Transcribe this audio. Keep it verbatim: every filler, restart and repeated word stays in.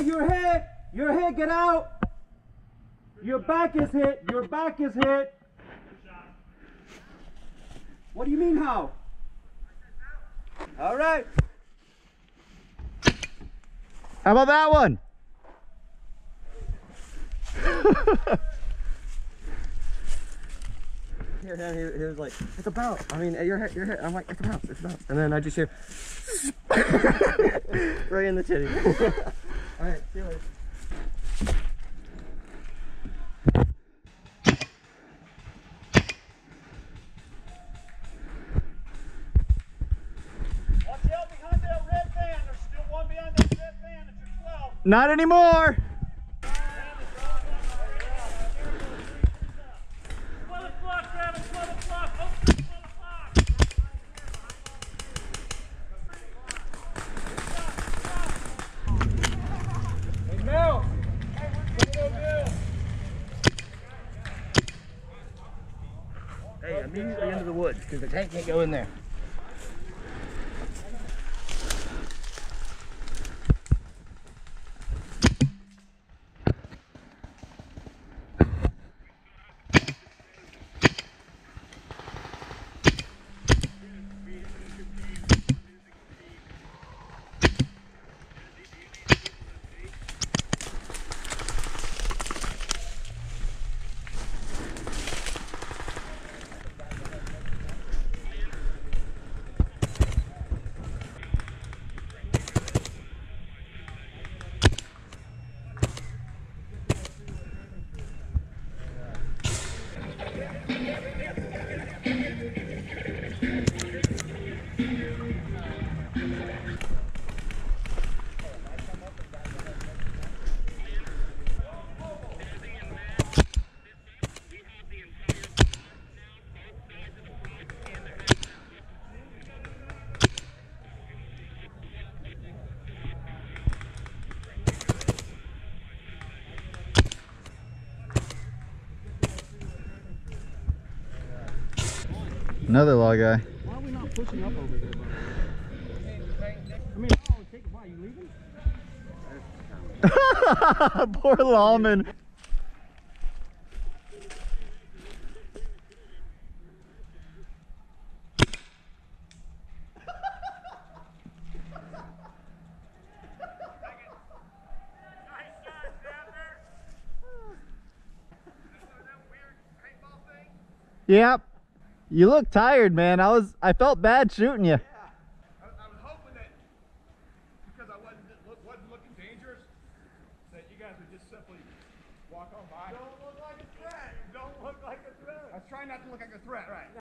you're hit. You're hit. Get out. Your back is hit. Your back is hit. What do you mean how? All right. How about that one? Here, he, he was like, it's a bounce. I mean, you're hit, you're hit. I'm like, it's a bounce, it's a bounce. And then I just hear right in the titty. All right, see you later. Watch out behind that red van. There's still one behind that red van at your twelve. Not anymore. Hey, immediately into the woods, because the tank can't go in there. Another law guy. Why are we not pushing up over there, bro? I mean, oh, take a while. You leaving? Poor lawman. Yep. You look tired, man. I was I felt bad shooting you. Yeah. I, I was hoping that because I wasn't wasn't looking dangerous, that you guys would just simply walk on by. Don't look like a threat. Don't look like a threat. I was trying not to look like a threat, right?